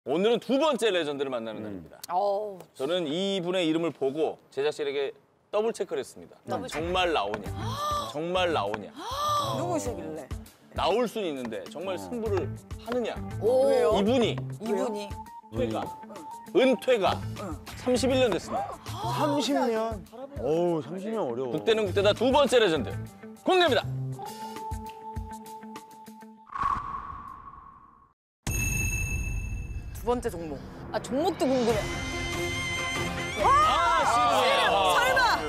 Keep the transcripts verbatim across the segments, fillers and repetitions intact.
오늘은 두 번째 레전드를 만나는 날입니다. 어우. 저는 이분의 이름을 보고 제작진에게 더블 체크를 했습니다. 더블 체크. 정말 나오냐? 정말 나오냐? 누구시길래? 나올 수는 있는데 정말 승부를 하느냐? 오. 왜요? 이분이 이분이. 퇴가, 은퇴가 삼십일 년 됐습니다. 삼십 년? 어우, 삼십 년 어려워. 국대는 국대다 두 번째 레전드 공개합니다. 두 번째 종목. 아, 종목도 궁금해. 아, 씨름! 아, 설마!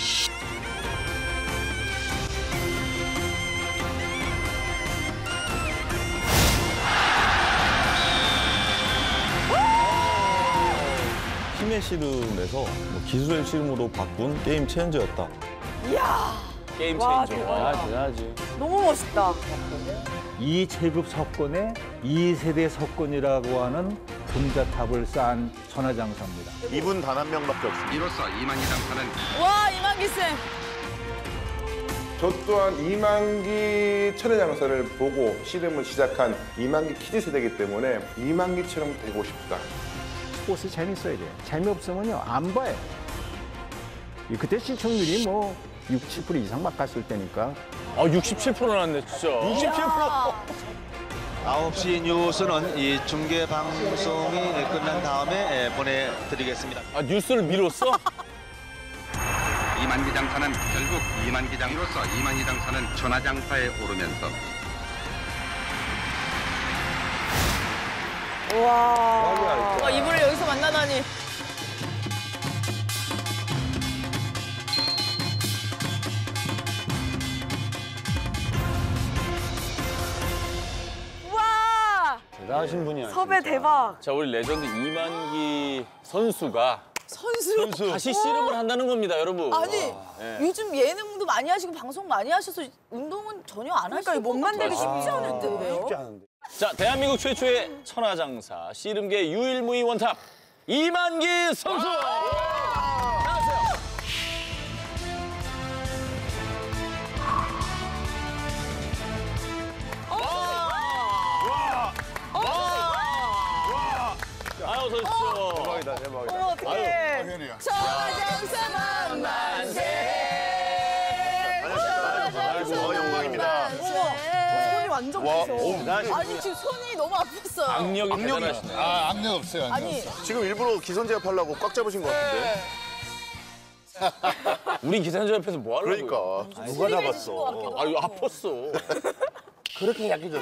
힘의 씨름에서 뭐 기술의 씨름으로 바꾼 게임 체인저였다. 이야. 게임 와, 체인저. 대박. 와, 대단하지. 너무 멋있다. 이 체급 석권에 이 세대 석권이라고 하는 금자탑을 쌓은 천하장사입니다. 이분 단 한 명밖에 없습니다. 이로써 이만희 장사는 와, 이만기 쌤. 저 또한 이만기 천혜장사를 보고 씨름을 시작한 이만기 키즈 세대이기 때문에 이만기처럼 되고 싶다. 스포츠 재밌어야 돼요. 재미없으면요, 안 봐요. 그때 시청률이 뭐 육, 칠 퍼센트 이상 막 갔을 때니까. 아, 육십칠 퍼센트 나왔네, 진짜. 육십칠 퍼센트. 아홉 시 뉴스는 이 중계 방송이 끝난 다음에 보내드리겠습니다. 아, 뉴스를 미뤘어? 이만희 장사는 결국 이만희 장이로서 이만희 장사는 천하장사에 오르면서 와. 와, 이분을 여기서 만나다니. 와. 대단하신 분이야. 섭외 진짜. 대박. 자, 우리 레전드 이만기 선수가 선수. 다시 씨름을 한다는 겁니다, 여러분. 아니, 예. 요즘 예능도 많이 하시고 방송 많이 하셔서 운동은 전혀 안 하시고. 그러니까 몸 만들기 쉽지 않을 텐데요. 쉽지 않은데. 자, 대한민국 최초의 천하장사, 씨름계 유일무이 원탑 이만기 선수! 나와주세요. 아유, 어서 오십시오. 대박이다, 대박이다. 어머, 어떡해. 천하장사 만만세. 아이고, 어, 영광입니다. 손이 완전 와, 크셔. 오, 아니, 지금 손이 너무 아팠어요. 악력이 대단하시네. 아, 악력 없어요, 악력 아니. 없어. 지금 일부러 기선제압 하려고 꽉 잡으신 것 같은데. 우리 기사님 옆에서 뭐 하려고? 그러니까. 누가 스리해지신 것 잡았어? 같기도 아유, 하고. 아팠어. 그렇게 약해졌어?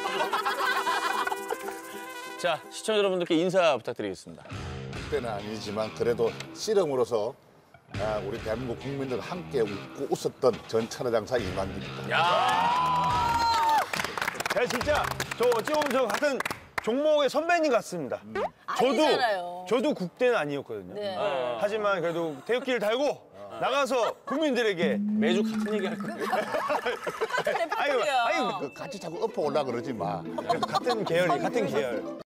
자, 시청자 여러분들께 인사 부탁드리겠습니다. 그때는 아니지만 그래도 씨름으로서 아, 우리 대한민국 국민들 함께 웃고 웃었던 전 천하장사 이만기입니다. 야, 제가 진짜 저 어찌 보면 저 같은 종목의 선배님 같습니다. 아니잖아요. 저도 저도 국대는 아니었거든요. 네. 하지만 그래도 태극기를 달고 나가서 국민들에게 매주 같은 얘기 할 거예요. 아유, 아유, 그 같이 자꾸 엎어 올라 그러지 마. 같은 계열이 같은 계열.